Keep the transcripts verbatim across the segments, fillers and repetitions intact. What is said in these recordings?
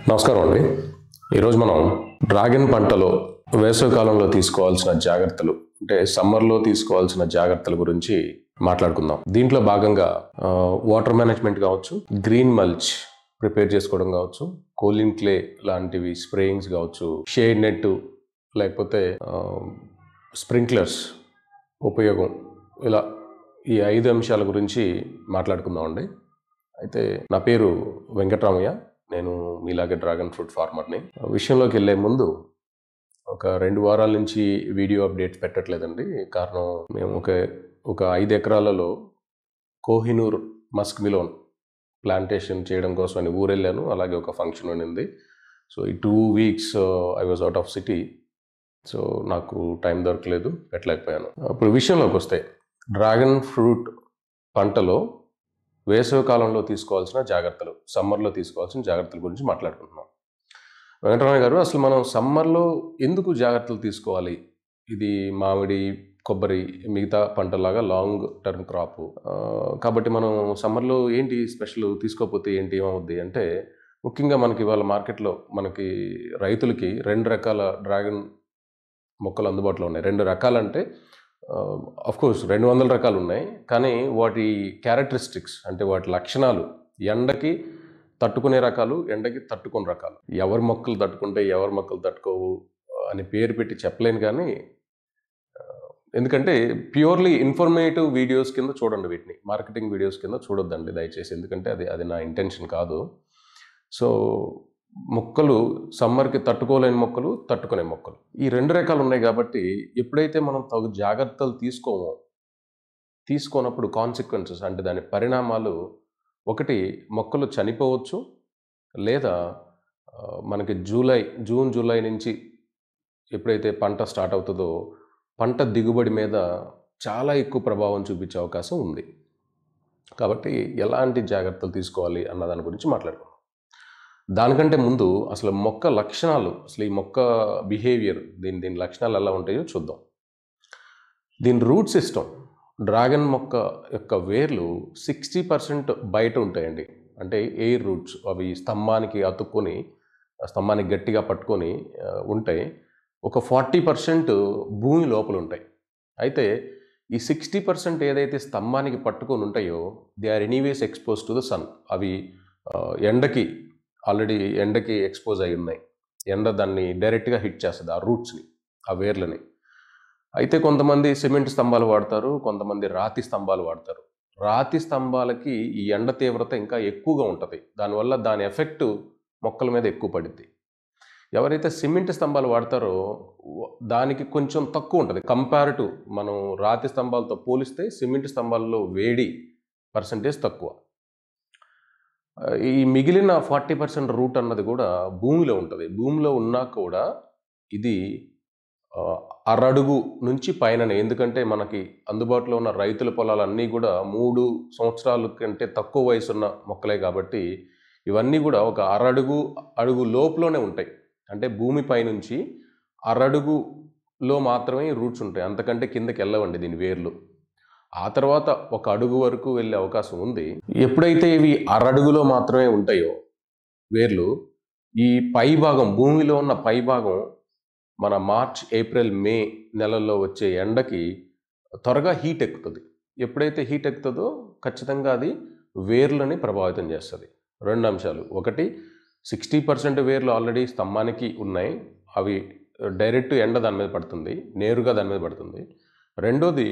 నమస్కారం అండి. ఈరోజు మనం డ్రాగన్ పంటలో వేసవికాలంలో తీసుకోవాల్సిన జాగ్రత్తలు అంటే సమ్మర్లో తీసుకోవాల్సిన జాగ్రత్తల గురించి మాట్లాడుకుందాం. దీంట్లో భాగంగా వాటర్ మేనేజ్మెంట్ కావచ్చు, గ్రీన్ మల్చ్ ప్రిపేర్ చేసుకోవడం కావచ్చు, కోలిన్ క్లే లాంటివి స్ప్రేయింగ్స్ కావచ్చు, షేడ్ నెట్ లేకపోతే స్ప్రింక్లర్స్ ఉపయోగం, ఇలా ఈ ఐదు అంశాల గురించి మాట్లాడుకుందాం అండి. అయితే నా పేరు వెంకటరామయ్య, నేను మీలాగే డ్రాగన్ ఫ్రూట్ ఫార్మర్ని. విషయంలోకి వెళ్ళే ముందు ఒక రెండు వారాల నుంచి వీడియో అప్డేట్స్ పెట్టట్లేదండి. కారణం, మేము ఒక ఒక ఐదు ఎకరాలలో కోహినూర్ మస్క్ మిలోన్ ప్లాంటేషన్ చేయడం కోసం అని ఊరెళ్ళాను. అలాగే ఒక ఫంక్షన్ ఉన్నింది. సో ఈ two weeks I was out of city. So నాకు టైం దొరకలేదు, పెట్టలేకపోయాను. ఇప్పుడు విషయంలోకి వస్తే, డ్రాగన్ ఫ్రూట్ పంటలో వేసవి కాలంలో తీసుకోవాల్సిన జాగ్రత్తలు, సమ్మర్లో తీసుకోవాల్సిన జాగ్రత్తల గురించి మాట్లాడుకుంటున్నాం. వెంకటరామయ్య గారు, అసలు మనం సమ్మర్లో ఎందుకు జాగ్రత్తలు తీసుకోవాలి? ఇది మామిడి, కొబ్బరి, మిగతా పంటలాగా లాంగ్ టర్మ్ క్రాప్ కాబట్టి మనం సమ్మర్లో ఏంటి స్పెషల్ తీసుకోకపోతే ఏంటి ఏమవుద్ది అంటే, ముఖ్యంగా మనకి ఇవాళ మార్కెట్లో మనకి రైతులకి రెండు రకాల డ్రాగన్ మొక్కలు అందుబాటులో ఉన్నాయి. రెండు రకాలంటే ఆఫ్ కోర్స్ రెండు వందల రకాలు ఉన్నాయి, కానీ వాటి క్యారెక్టరిస్టిక్స్ అంటే వాటి లక్షణాలు ఎండకి తట్టుకునే రకాలు, ఎండకి తట్టుకునే రకాలు. ఎవరి మొక్కలు తట్టుకుంటే ఎవరి మొక్కలు తట్టుకోవు అని పేరు పెట్టి చెప్పలేను, కానీ ఎందుకంటే ప్యూర్లీ ఇన్ఫర్మేటివ్ వీడియోస్ కింద చూడండి, వీటిని మార్కెటింగ్ వీడియోస్ కింద చూడొద్దండి దయచేసి, ఎందుకంటే అది అది నా ఇంటెన్షన్ కాదు. సో మొక్కలు సమ్మర్కి తట్టుకోలేని మొక్కలు, తట్టుకునే మొక్కలు, ఈ రెండు రకాలు ఉన్నాయి. కాబట్టి ఎప్పుడైతే మనం తగు జాగ్రత్తలు తీసుకోమో, తీసుకోనప్పుడు కాన్సిక్వెన్సెస్ అంటే దాని పరిణామాలు, ఒకటి మొక్కలు చనిపోవచ్చు, లేదా మనకి జూలై జూన్ జూలై నుంచి ఎప్పుడైతే పంట స్టార్ట్ అవుతుందో పంట దిగుబడి మీద చాలా ఎక్కువ ప్రభావం చూపించే అవకాశం ఉంది. కాబట్టి ఎలాంటి జాగ్రత్తలు తీసుకోవాలి అన్న దాని గురించి మాట్లాడుకుందాం. దానికంటే ముందు అసలు మొక్క లక్షణాలు, అసలు ఈ మొక్క బిహేవియర్, దీని దీని లక్షణాలు ఎలా ఉంటాయో చూద్దాం. దీని రూట్ సిస్టమ్, డ్రాగన్ మొక్క యొక్క వేర్లు సిక్స్టీ పర్సెంట్ బయట ఉంటాయండి. అంటే ఎయిర్ రూట్స్, అవి స్తంభానికి అతుక్కొని, స్తంభానికి గట్టిగా పట్టుకొని ఉంటాయి. ఒక ఫార్టీ పర్సెంట్ భూమి లోపల ఉంటాయి. అయితే ఈ సిక్స్టీ పర్సెంట్ ఏదైతే స్తంభానికి పట్టుకొని ఉంటాయో, they are anyways expose to the sun. అవి ఎండకి ఆల్రెడీ ఎండకి ఎక్స్పోజ్ అయి ఉన్నాయి. ఎండ దాన్ని డైరెక్ట్గా హిట్ చేస్తుంది, ఆ రూట్స్ని, ఆ వేర్లని. అయితే కొంతమంది సిమెంట్ స్తంభాలు వాడతారు, కొంతమంది రాతి స్తంభాలు వాడతారు. రాతి స్తంభాలకి ఈ ఎండ తీవ్రత ఇంకా ఎక్కువగా ఉంటుంది, దానివల్ల దాని ఎఫెక్ట్ మొక్కల మీద ఎక్కువ పడుద్ది. ఎవరైతే సిమెంట్ స్తంభాలు వాడతారో దానికి కొంచెం తక్కువ ఉంటుంది కంపేర్ టు, మనం రాతి స్తంభాలతో పోలిస్తే సిమెంట్ స్తంభాల్లో వేడి పర్సంటేజ్ తక్కువ. ఈ మిగిలిన ఫార్టీ పర్సెంట్ రూట్ అన్నది కూడా భూమిలో ఉంటుంది. భూమిలో ఉన్నా కూడా ఇది అరడుగు నుంచి పైననే, ఎందుకంటే మనకి అందుబాటులో ఉన్న రైతుల పొలాలన్నీ కూడా మూడు సంవత్సరాల కంటే తక్కువ వయసున్న మొక్కలే, కాబట్టి ఇవన్నీ కూడా ఒక అరడుగు అడుగు లోపులోనే ఉంటాయి. అంటే భూమి పైనుంచి అరడుగులో మాత్రమే రూట్స్ ఉంటాయి, అంతకంటే కిందకి వెళ్ళవండి దీని వేర్లు. ఆ తర్వాత ఒక అడుగు వరకు వెళ్ళే అవకాశం ఉంది. ఎప్పుడైతే ఇవి అరడుగులో మాత్రమే ఉంటాయో వేర్లు, ఈ పై భాగం, భూమిలో ఉన్న పై భాగం మన మార్చ్, ఏప్రిల్, మే నెలల్లో వచ్చే ఎండకి త్వరగా హీట్ ఎక్కుతుంది. ఎప్పుడైతే హీట్ ఎక్కుతుందో ఖచ్చితంగా అది వేర్లని ప్రభావితం చేస్తుంది. రెండు అంశాలు, ఒకటి సిక్స్టీ పర్సెంట్ వేర్లు ఆల్రెడీ స్తంభానికి ఉన్నాయి, అవి డైరెక్ట్ ఎండ దాని మీద పడుతుంది, నేరుగా దాని మీద పడుతుంది. రెండోది,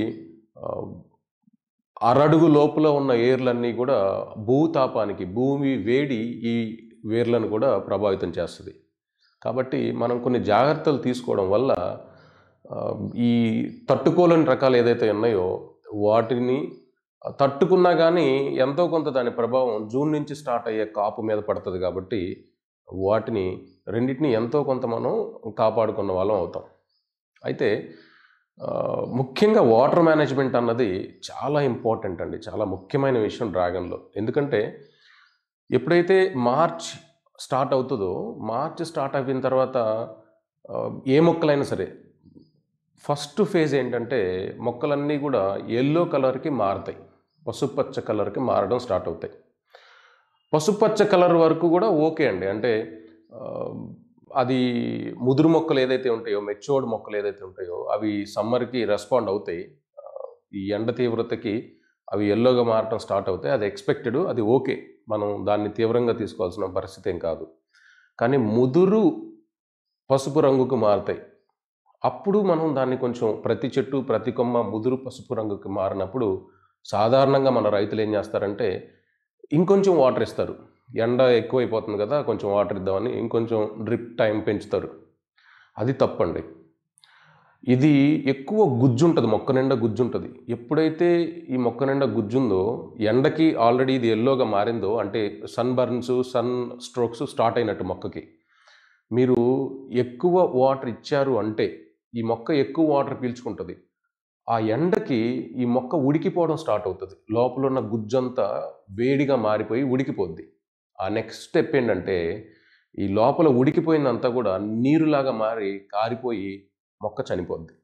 అరడుగు లోపల ఉన్న ఏర్లన్నీ కూడా భూతాపానికి, భూమి వేడి ఈ వేర్లను కూడా ప్రభావితం చేస్తుంది. కాబట్టి మనం కొన్ని జాగ్రత్తలు తీసుకోవడం వల్ల ఈ తట్టుకోలేని రకాలు ఏదైతే ఉన్నాయో వాటిని తట్టుకున్నా కానీ ఎంతో కొంత దాని ప్రభావం జూన్ నుంచి స్టార్ట్ అయ్యే కాపు మీద పడుతుంది. కాబట్టి వాటిని రెండింటిని ఎంతో కొంత మనం కాపాడుకున్న వాళ్ళం అవుతాం. అయితే ముఖ్యంగా వాటర్ మేనేజ్మెంట్ అన్నది చాలా ఇంపార్టెంట్ అండి, చాలా ముఖ్యమైన విషయం డ్రాగన్లో. ఎందుకంటే ఎప్పుడైతే మార్చ్ స్టార్ట్ అవుతుందో, మార్చ్ స్టార్ట్ అయిన తర్వాత ఏ మొక్కలైనా సరే ఫస్ట్ ఫేజ్ ఏంటంటే మొక్కలన్నీ కూడా ఎల్లో కలర్కి మారుతాయి, పసుపచ్చ కలర్కి మారడం స్టార్ట్ అవుతాయి. పసుపచ్చ కలర్ వరకు కూడా ఓకే అండి, అంటే అది ముదురు మొక్కలు ఏదైతే ఉంటాయో, మెచ్యూర్డ్ మొక్కలు ఏదైతే ఉంటాయో అవి సమ్మర్కి రెస్పాండ్ అవుతాయి. ఈ ఎండ తీవ్రతకి అవి ఎల్లోగా మారటం స్టార్ట్ అవుతాయి. అది ఎక్స్పెక్టెడ్, అది ఓకే, మనం దాన్ని తీవ్రంగా తీసుకోవాల్సిన పరిస్థితి ఏం కాదు. కానీ ముదురు పసుపు రంగుకు మారుతాయి. అప్పుడు మనం దాన్ని కొంచెం ప్రతి చెట్టు ప్రతి కొమ్మ ముదురు పసుపు రంగుకి మారినప్పుడు సాధారణంగా మన రైతులు ఏం చేస్తారంటే ఇంకొంచెం వాటర్ ఇస్తారు. ఎండ ఎక్కువైపోతుంది కదా, కొంచెం వాటర్ ఇద్దామని ఇంకొంచెం డ్రిప్ టైం పెంచుతారు. అది తప్పండి. ఇది ఎక్కువ గుజ్జు ఉంటుంది, మొక్క నిండా గుజ్జు ఉంటుంది. ఎప్పుడైతే ఈ మొక్క నిండా గుజ్జుందో, ఎండకి ఆల్రెడీ ఇది ఎల్లోగా మారిందో, అంటే sun burns, sun strokes start అయినట్టు మొక్కకి. మీరు ఎక్కువ వాటర్ ఇచ్చారు అంటే ఈ మొక్క ఎక్కువ వాటర్ పీల్చుకుంటుంది. ఆ ఎండకి ఈ మొక్క ఉడికిపోవడం స్టార్ట్ అవుతుంది. లోపల ఉన్న గుజ్జంతా వేడిగా మారిపోయి ఉడికిపోద్ది. ఆ నెక్స్ట్ స్టెప్ ఏంటంటే ఈ లోపల ఉడికిపోయిందంతా కూడా నీరులాగా మారి కారిపోయి మొక్క చనిపోద్ది.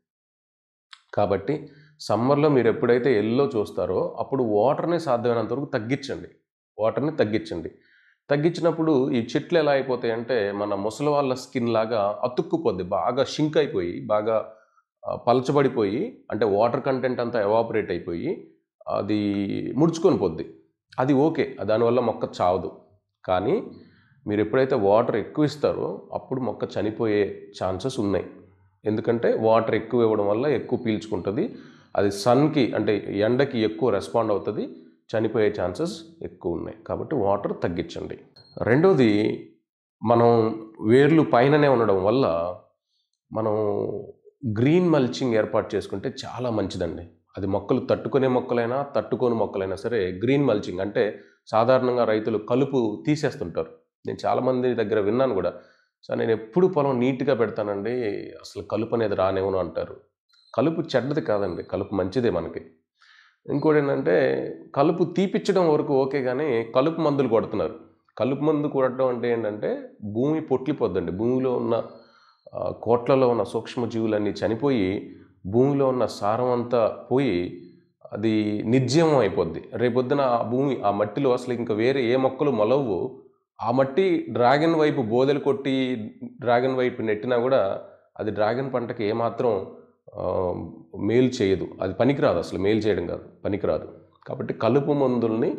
కాబట్టి సమ్మర్లో మీరు ఎప్పుడైతే ఎల్లో చూస్తారో అప్పుడు వాటర్ని సాధ్యమైనంత వరకు తగ్గించండి. వాటర్ని తగ్గించండి. తగ్గించినప్పుడు ఈ చెట్లు ఎలా అయిపోతాయంటే మన ముసలి వాళ్ళ స్కిన్ లాగా అతుక్కుపోద్ది, బాగా షింక్ అయిపోయి, బాగా పలచబడిపోయి, అంటే వాటర్ కంటెంట్ అంతా ఎవాపరేట్ అయిపోయి అది ముడుచుకొని పోద్ది. అది ఓకే, దానివల్ల మొక్క చావదు. కానీ మీరు ఎప్పుడైతే వాటర్ ఎక్కువ ఇస్తారో అప్పుడు మొక్క చనిపోయే ఛాన్సెస్ ఉన్నాయి. ఎందుకంటే వాటర్ ఎక్కువ ఇవ్వడం వల్ల ఎక్కువ పీల్చుకుంటుంది, అది సన్కి అంటే ఎండకి ఎక్కువ రెస్పాండ్ అవుతుంది, చనిపోయే ఛాన్సెస్ ఎక్కువ ఉన్నాయి. కాబట్టి వాటర్ తగ్గించండి. రెండోది, మనం వేర్లు పైననే ఉండడం వల్ల మనం గ్రీన్ మల్చింగ్ ఏర్పాటు చేసుకుంటే చాలా మంచిదండి. అది మొక్కలు తట్టుకునే మొక్కలైనా తట్టుకోని మొక్కలైనా సరే గ్రీన్ మల్చింగ్ అంటే సాధారణంగా రైతులు కలుపు తీసేస్తుంటారు. నేను చాలామంది దగ్గర విన్నాను కూడా, సార్ నేను ఎప్పుడు పొలం నీట్గా పెడతానండి, అసలు కలుపు అనేది రానివ్వను అంటారు. కలుపు చెడ్డది కాదండి, కలుపు మంచిదే మనకి. ఇంకోటి ఏంటంటే కలుపు తీపిచ్చడం వరకు ఓకే, కానీ కలుపు మందులు కొడుతున్నారు. కలుపు మందు కొట్టడం అంటే ఏంటంటే భూమి పొట్లిపోద్దండి. భూమిలో ఉన్న కోట్లలో ఉన్న సూక్ష్మజీవులన్నీ చనిపోయి భూమిలో ఉన్న సారం అంతా పోయి అది నిర్జీవం అయిపోద్ది. రేపొద్దున ఆ భూమి ఆ మట్టిలో అసలు ఇంకా వేరే ఏ మొక్కలు మొలవు. ఆ మట్టి డ్రాగన్ వైపు బోదెలు కొట్టి డ్రాగన్ వైపు నెట్టినా కూడా అది డ్రాగన్ పంటకి ఏమాత్రం మేలు చేయదు. అది పనికిరాదు, అసలు మేలు చేయడం కాదు, పనికిరాదు. కాబట్టి కలుపు మందుల్ని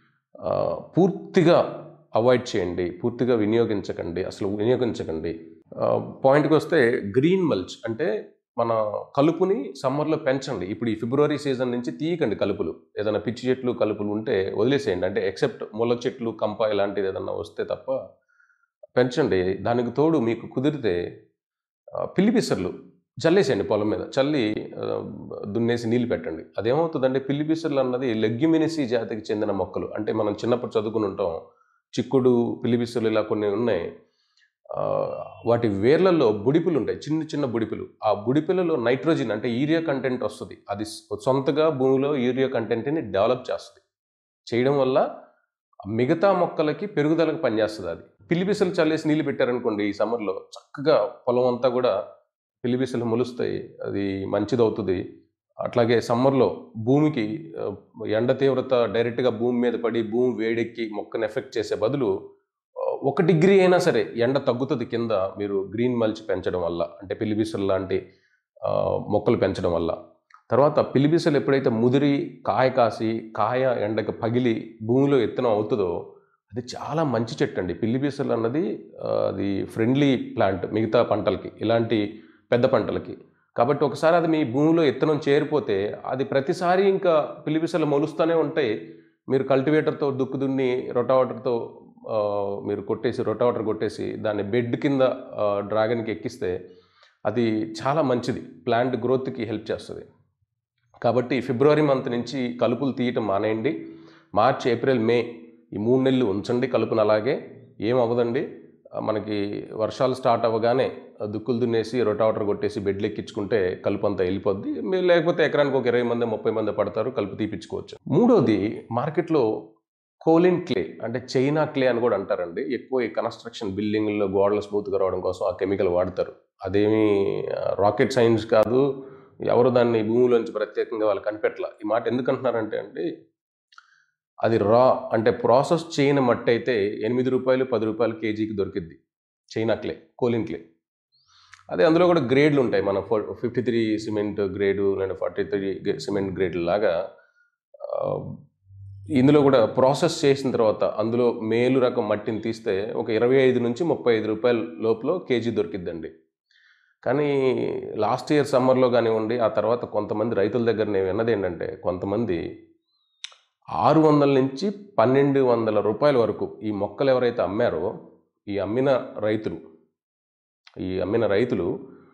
పూర్తిగా అవాయిడ్ చేయండి, పూర్తిగా వినియోగించకండి, అసలు వినియోగించకండి. పాయింట్కి వస్తే గ్రీన్ మల్చ్ అంటే మన కలుపుని సమ్మర్లో పెంచండి. ఇప్పుడు ఈ ఫిబ్రవరి సీజన్ నుంచి తీయకండి కలుపులు. ఏదైనా పిచ్చి చెట్లు కలుపులు ఉంటే వదిలేసేయండి. అంటే ఎక్సెప్ట్ ముళ్ళ చెట్లు, కంప ఇలాంటిది ఏదన్నా వస్తే తప్ప పెంచండి. దానికి తోడు మీకు కుదిరితే పిల్లి పిసర్లు చల్లేసేయండి పొలం మీద, చల్లి దున్నేసి నీళ్ళు పెట్టండి. అదేమవుతుందంటే పిల్లి పిసర్లు అన్నది లెగ్యుమినిసీ జాతికి చెందిన మొక్కలు. అంటే మనం చిన్నప్పుడు చదువుకుని ఉంటాం, చిక్కుడు, పిల్లి పిసర్లు ఇలా కొన్ని ఉన్నాయి. వాటి వేర్లలో బుడిపులు ఉంటాయి, చిన్న చిన్న బుడిపులు. ఆ బుడిపులలో నైట్రోజన్ అంటే యూరియా కంటెంట్ వస్తుంది. అది సొంతగా భూమిలో యూరియా కంటెంట్ని డెవలప్ చేస్తుంది. చేయడం వల్ల మిగతా మొక్కలకి పెరుగుదలకు పనిచేస్తుంది. అది పిల్లిపిసలు చల్లేసి నీళ్ళు పెట్టారనుకోండి ఈ సమ్మర్లో, చక్కగా పొలం అంతా కూడా పిల్లిపిసలు మొలుస్తాయి, అది మంచిదవుతుంది. అట్లాగే సమ్మర్లో భూమికి ఎండ తీవ్రత డైరెక్ట్గా భూమి మీద పడి భూమి వేడెక్కి మొక్కను ఎఫెక్ట్ చేసే బదులు ఒక డిగ్రీ అయినా సరే ఎండ తగ్గుతుంది కింద మీరు గ్రీన్ మల్చ్ పెంచడం వల్ల, అంటే పిల్లిపిసలు లాంటి మొక్కలు పెంచడం వల్ల. తర్వాత పిల్లిపిసలు ఎప్పుడైతే ముదిరి కాయ కాసి కాయ ఎండకు పగిలి భూమిలో ఎత్తున అవుతుందో అది చాలా మంచి చెట్టు అండి. పిల్లిపిసలు అన్నది అది ఫ్రెండ్లీ ప్లాంట్ మిగతా పంటలకి, ఇలాంటి పెద్ద పంటలకి. కాబట్టి ఒకసారి అది మీ భూమిలో ఎత్తనం చేరిపోతే అది ప్రతిసారి ఇంకా పిల్లిపిసలు మొలుస్తూనే ఉంటాయి. మీరు కల్టివేటర్తో దుక్కు దున్ని రొటావేటర్తో మీరు కొట్టేసి రొటావేటర్ కొట్టేసి దాన్ని బెడ్ కింద డ్రాగన్కి ఎక్కిస్తే అది చాలా మంచిది, ప్లాంట్ గ్రోత్కి హెల్ప్ చేస్తుంది. కాబట్టి ఫిబ్రవరి మంత్ నుంచి కలుపులు తీయటం మానేయండి. మార్చ్, ఏప్రిల్, మే ఈ మూడు నెలలు ఉంచండి కలుపును. అలాగే ఏం అవ్వదండి, మనకి వర్షాలు స్టార్ట్ అవ్వగానే దుక్కులు దున్నేసి రొటావేటర్ కొట్టేసి బెడ్లు ఎక్కించుకుంటే కలుపు అంతా వెళ్ళిపోద్ది. లేకపోతే ఎకరానికి ఒక ఇరవై మంది ముప్పై మంది పడతారు, కలుపు తీపించుకోవచ్చు. మూడోది, మార్కెట్లో కోలిన్ క్లే అంటే చైనా క్లే అని కూడా అంటారండి. ఎక్కువ ఈ కన్స్ట్రక్షన్ బిల్డింగ్లో గోడలు స్మూత్గా రావడం కోసం ఆ కెమికల్ వాడతారు. అదేమీ రాకెట్ సైన్స్ కాదు, ఎవరు దాన్ని భూమిలోంచి ప్రత్యేకంగా వాళ్ళు కనిపెట్టలా. ఈ మాట ఎందుకు అంటున్నారంటే అండి, అది రా అంటే ప్రాసెస్ చేయని మట్టి అయితే ఎనిమిది రూపాయలు పది రూపాయలు కేజీకి దొరికిద్ది. China clay, kaolin clay. అదే అందులో కూడా గ్రేడ్లు ఉంటాయి. మన ఫో ఫిఫ్టీ త్రీ సిమెంట్ గ్రేడు లేదా ఫార్టీ త్రీ సిమెంట్ గ్రేడ్ లాగా ఇందులో కూడా ప్రాసెస్ చేసిన తర్వాత అందులో మేలు రకం మట్టిని తీస్తే ఒక ఇరవై ఐదు నుంచి ముప్పై ఐదు రూపాయల లోపల కేజీ దొరికిద్దండి. కానీ లాస్ట్ ఇయర్ సమ్మర్లో కానివ్వండి, ఆ తర్వాత కొంతమంది రైతుల దగ్గర నేను విన్నది ఏంటంటే, కొంతమంది ఆరు వందల నుంచి పన్నెండు వందల రూపాయల వరకు ఈ మొక్కలు ఎవరైతే అమ్మారో, ఈ అమ్మిన రైతులు ఈ అమ్మిన రైతులు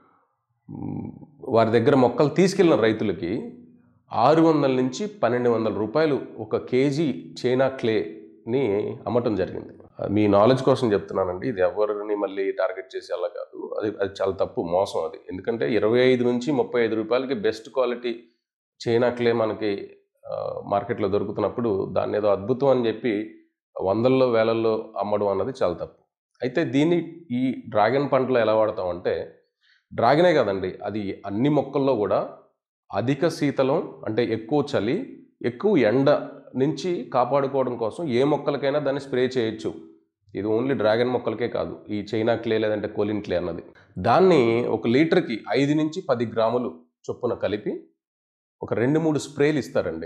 వారి దగ్గర మొక్కలు తీసుకెళ్ళిన రైతులకి ఆరు వందల నుంచి పన్నెండు వందల రూపాయలు ఒక కేజీ చైనా క్లేని అమ్మటం జరిగింది. మీ నాలెడ్జ్ కోసం చెప్తున్నానండి, ఇది ఎవరిని మళ్ళీ టార్గెట్ చేసి అలా కాదు. అది అది చాలా తప్పు, మోసం అది. ఎందుకంటే ఇరవై ఐదు నుంచి ముప్పై ఐదు రూపాయలకి బెస్ట్ క్వాలిటీ చైనా క్లే మనకి మార్కెట్లో దొరుకుతున్నప్పుడు దాన్ని ఏదో అద్భుతం అని చెప్పి వందల్లో వేలల్లో అమ్మడం అన్నది చాలా తప్పు. అయితే దీన్ని ఈ డ్రాగన్ పంటలో ఎలా వాడతామంటే, డ్రాగనే కాదండి, అది అన్ని మొక్కల్లో కూడా అధిక శీతలం అంటే ఎక్కువ చలి, ఎక్కువ ఎండ నుంచి కాపాడుకోవడం కోసం ఏ మొక్కలకైనా దాన్ని స్ప్రే చేయొచ్చు. ఇది ఓన్లీ డ్రాగన్ మొక్కలకే కాదు, ఈ చైనా క్లే లేదంటే కోలిన్ క్లే అన్నది. దాన్ని ఒక లీటర్కి ఐదు నుంచి పది గ్రాములు చొప్పున కలిపి ఒక రెండు మూడు స్ప్రేలు ఇస్తారండి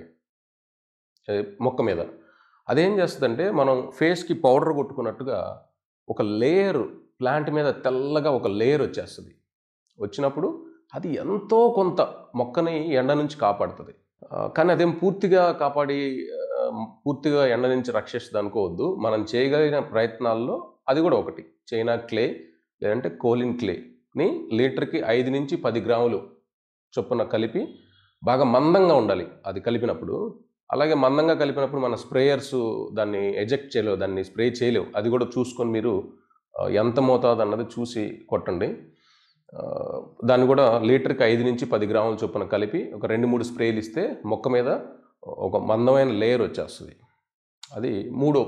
మొక్క మీద. అదేం చేస్తుందంటే, మనం ఫేస్కి పౌడర్ కొట్టుకున్నట్టుగా ఒక లేయర్ ప్లాంట్ మీద తెల్లగా ఒక లేయర్ వచ్చేస్తుంది. వచ్చినప్పుడు అది ఎంతో కొంత మొక్కని ఎండ నుంచి కాపాడుతుంది. కానీ అదేం పూర్తిగా కాపాడి పూర్తిగా ఎండ నుంచి రక్షిస్తుంది అనుకోవద్దు. మనం చేయగలిగిన ప్రయత్నాల్లో అది కూడా ఒకటి. చైనా క్లే లేదంటే కోలిన్ క్లేని లీటర్కి ఐదు నుంచి పది గ్రాములు చొప్పున కలిపి బాగా మందంగా ఉండాలి అది కలిపినప్పుడు. అలాగే మందంగా కలిపినప్పుడు మన స్ప్రేయర్స్ దాన్ని ఎజెక్ట్ చేయలేవు, దాన్ని స్ప్రే చేయలేవు. అది కూడా చూసుకొని మీరు ఎంత మోతాదు అన్నది చూసి కొట్టండి. దాన్ని కూడా లీటర్కి ఐదు నుంచి పది గ్రాముల చొప్పున కలిపి ఒక రెండు మూడు స్ప్రేలు ఇస్తే మొక్క మీద ఒక మందమైన లేయర్ వచ్చేస్తుంది. అది మూడో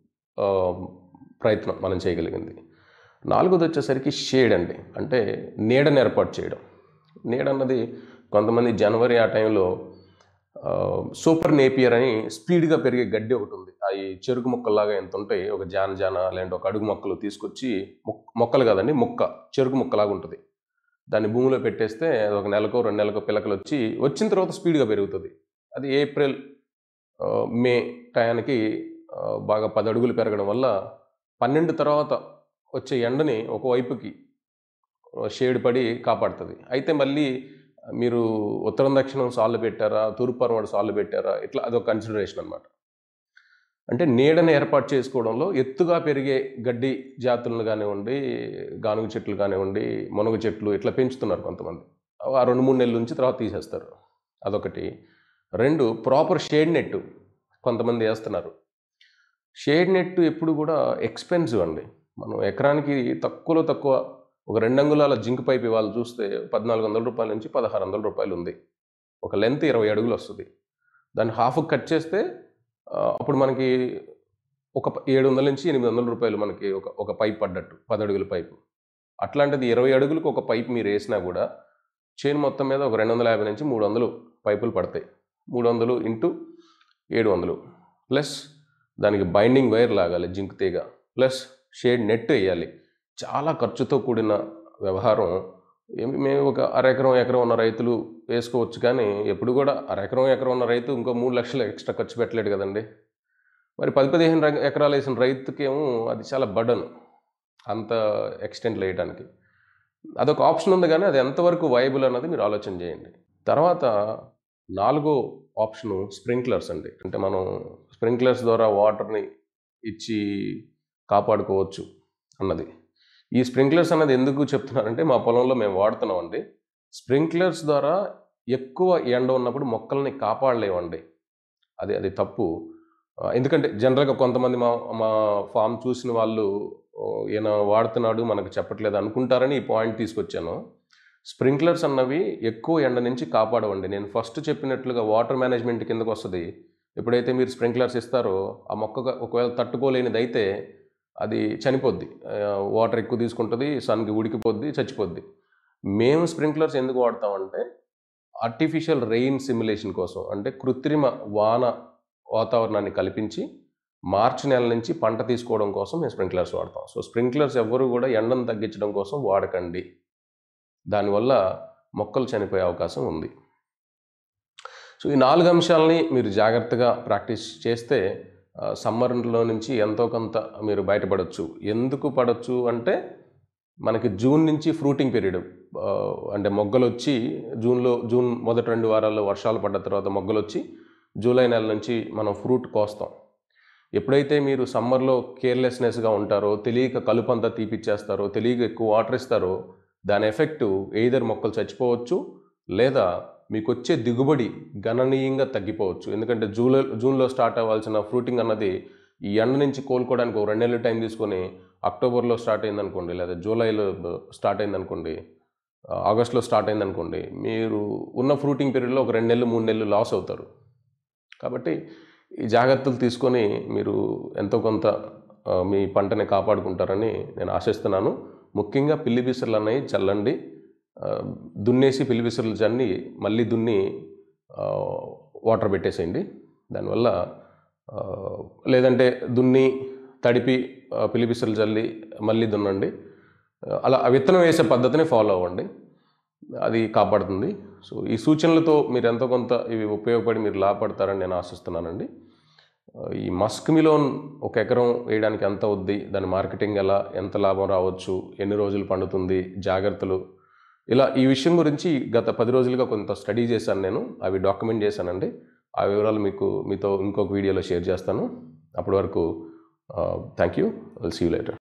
ప్రయత్నం మనం చేయగలిగింది. నాలుగోది వచ్చేసరికి షేడ్ అండి, అంటే నీడని ఏర్పాటు చేయడం. నీడ అన్నది కొంతమంది జనవరి ఆ టైంలో సూపర్ నేపియర్ అని స్పీడ్గా పెరిగే గడ్డి ఒకటి ఉంది. అవి చెరుకు మొక్కల్లాగా ఎంత ఉంటాయి, ఒక జాన జాన లేదంటే ఒక అడుగు మొక్కలు తీసుకొచ్చి, మొక్కలు కాదండి మొక్క చెరుకు మొక్కలాగా ఉంటుంది. దాన్ని భూమిలో పెట్టేస్తే ఒక నెలకో రెండు నెలకో పిలకలు వచ్చి వచ్చిన తర్వాత స్పీడ్గా పెరుగుతుంది. అది ఏప్రిల్ మే టయానికి బాగా పది అడుగులు పెరగడం వల్ల పన్నెండు తర్వాత వచ్చే ఎండని ఒకవైపుకి షేడ్ పడి కాపాడుతుంది. అయితే మళ్ళీ మీరు ఉత్తరం దక్షిణం సార్లు పెట్టారా, తూర్పు పరమడు సార్లు పెట్టారా, ఇట్లా అదొక కన్సిడరేషన్ అనమాట. అంటే నీడని ఏర్పాటు చేసుకోవడంలో ఎత్తుగా పెరిగే గడ్డి జాతులను కానివ్వండి, గానుగ చెట్లు కానివ్వండి, మునగ చెట్లు ఇట్లా పెంచుతున్నారు కొంతమంది. ఆ రెండు మూడు నెలల నుంచి తర్వాత తీసేస్తారు. అదొకటి. రెండు, ప్రాపర్ షేడ్ నెట్ కొంతమంది వేస్తున్నారు. షేడ్ నెట్ ఎప్పుడు కూడా ఎక్స్పెన్సివ్ అండి. మనం ఎకరానికి తక్కువలో తక్కువ ఒక రెండు అంగుళాల జింక్ పైప్ ఇవాళ చూస్తే పద్నాలుగు వందల రూపాయల నుంచి పదహారు వందల రూపాయలు ఉంది. ఒక లెంత్ ఇరవై అడుగులు వస్తుంది. దాన్ని హాఫ్ కట్ చేస్తే అప్పుడు మనకి ఒక ఏడు వందల నుంచి ఎనిమిది వందల రూపాయలు మనకి ఒక ఒక పైప్ పడ్డట్టు, పది అడుగుల పైపు. అట్లాంటిది ఇరవై అడుగులకు ఒక పైప్ మీరు వేసినా కూడా చైన్ మొత్తం మీద ఒక రెండు వందల యాభై నుంచి మూడు వందలు పైపులు పడతాయి. మూడు వందలు ఇంటూ ఏడు వందలు ప్లస్ దానికి బైండింగ్ వైర్ లాగాలి జింక్ తీగ, ప్లస్ షేడ్ నెట్ వేయాలి. చాలా ఖర్చుతో కూడిన వ్యవహారం. మేము ఒక అరెకరం ఎకరం ఉన్న రైతులు వేసుకోవచ్చు, కానీ ఎప్పుడు కూడా అరెకరం ఎకరం ఉన్న రైతు ఇంకో మూడు లక్షలు ఎక్స్ట్రా ఖర్చు పెట్టలేడు కదండి. మరి పది పదిహేను ఎకరాలు వేసిన రైతుకేమో అది చాలా బర్డన్ అంత ఎక్స్టెంట్ వేయడానికి. అదొక ఆప్షన్ ఉంది, కానీ అది ఎంతవరకు వైబుల్ అన్నది మీరు ఆలోచన చేయండి. తర్వాత నాలుగో ఆప్షను స్ప్రింక్లర్స్ అండి. అంటే మనం స్ప్రింక్లర్స్ ద్వారా వాటర్ని ఇచ్చి కాపాడుకోవచ్చు అన్నది. ఈ స్ప్రింక్లర్స్ అన్నది ఎందుకు చెప్తున్నారంటే, మా పొలంలో మేము వాడుతున్నాం అండి. స్ప్రింక్లర్స్ ద్వారా ఎక్కువ ఎండ ఉన్నప్పుడు మొక్కల్ని కాపాడలేమండి. అది అది తప్పు. ఎందుకంటే జనరల్గా కొంతమంది మా మా ఫామ్ చూసిన వాళ్ళు ఈయన వాడుతున్నాడు మనకు చెప్పట్లేదు అనుకుంటారని ఈ పాయింట్ తీసుకొచ్చాను. స్ప్రింక్లర్స్ అన్నవి ఎక్కువ ఎండ నుంచి కాపాడవండి. నేను ఫస్ట్ చెప్పినట్లుగా వాటర్ మేనేజ్మెంట్ కిందకు వస్తుంది. ఎప్పుడైతే మీరు స్ప్రింక్లర్స్ ఇస్తారో ఆ మొక్క ఒకవేళ తట్టుకోలేనిది అయితే అది చనిపోద్ది, వాటర్ ఎక్కువ తీసుకుంటుంది, సన్కి ఉడికిపోద్ది, చచ్చిపోద్ది. మేము స్ప్రింక్లర్స్ ఎందుకు వాడతామంటే ఆర్టిఫిషియల్ రెయిన్ సిమ్యులేషన్ కోసం, అంటే కృత్రిమ వాన వాతావరణాన్ని కల్పించి మార్చి నెల నుంచి పంట తీసుకోవడం కోసం మేము స్ప్రింక్లర్స్ వాడతాం. సో స్ప్రింక్లర్స్ ఎవ్వరూ కూడా ఎండను తగ్గించడం కోసం వాడకండి. దానివల్ల మొక్కలు చనిపోయే అవకాశం ఉంది. సో ఈ నాలుగు అంశాలని మీరు జాగ్రత్తగా ప్రాక్టీస్ చేస్తే సమ్మర్లో నుంచి ఎంతో కొంత మీరు బయటపడవచ్చు. ఎందుకు పడవచ్చు అంటే మనకి జూన్ నుంచి ఫ్రూటింగ్ పీరియడ్, అంటే మొగ్గలు వచ్చి జూన్లో జూన్ మొదటి రెండు వారాల్లో వర్షాలు పడ్డ తర్వాత మొగ్గలు వచ్చి జూలై నెల నుంచి మనం ఫ్రూట్ కోస్తాం. ఎప్పుడైతే మీరు సమ్మర్లో కేర్లెస్నెస్గా ఉంటారో, తెలియక కలుపు అంతా తీపిచ్చేస్తారో, తెలియక ఎక్కువ వాటర్ ఇస్తారో, దాని ఎఫెక్టు ఎయిదర్ మొక్కలు చచ్చిపోవచ్చు లేదా మీకు వచ్చే దిగుబడి గణనీయంగా తగ్గిపోవచ్చు. ఎందుకంటే జూలై జూన్లో స్టార్ట్ అవ్వాల్సిన ఫ్రూటింగ్ అన్నది ఈ ఎండ నుంచి కోలుకోవడానికి ఒక రెండు నెలలు టైం తీసుకొని అక్టోబర్లో స్టార్ట్ అయిందనుకోండి, లేదా జూలైలో స్టార్ట్ అయిందనుకోండి, ఆగస్ట్లో స్టార్ట్ అయిందనుకోండి, మీరు ఉన్న ఫ్రూటింగ్ పీరియడ్లో ఒక రెండు నెలలు మూడు నెలలు లాస్ అవుతారు. కాబట్టి ఈ జాగ్రత్తలు తీసుకొని మీరు ఎంతో కొంత మీ పంటని కాపాడుకుంటారని నేను ఆశిస్తున్నాను. ముఖ్యంగా పిల్లి బిసర్లు అనేవి చల్లండి. దున్నేసి పిల్లి బిసర్లు చల్లి మళ్ళీ దున్ని వాటర్ పెట్టేసేయండి. దానివల్ల లేదంటే దున్ని తడిపి పిల్లి బిసర్లు చల్లి మళ్ళీ దున్నండి. అలా విత్తనం వేసే పద్ధతిని ఫాలో అవ్వండి, అది కాపాడుతుంది. సో ఈ సూచనలతో మీరు ఎంతో కొంత ఇవి ఉపయోగపడి మీరు లాభపడతారని నేను ఆశిస్తున్నానండి. ఈ మస్క్ మిలోన్ ఒక ఎకరం వేయడానికి ఎంత అవుద్ది, దాని మార్కెటింగ్ ఎలా, ఎంత లాభం రావచ్చు, ఎన్ని రోజులు పండుతుంది, జాగ్రత్తలు, ఇలా ఈ విషయం గురించి గత పది రోజులుగా కొంత స్టడీ చేశాను నేను. అవి డాక్యుమెంట్ చేశానండి. ఆ వివరాలు మీకు మీతో ఇంకొక వీడియోలో షేర్ చేస్తాను. అప్పటి వరకు thank you. Will see you later.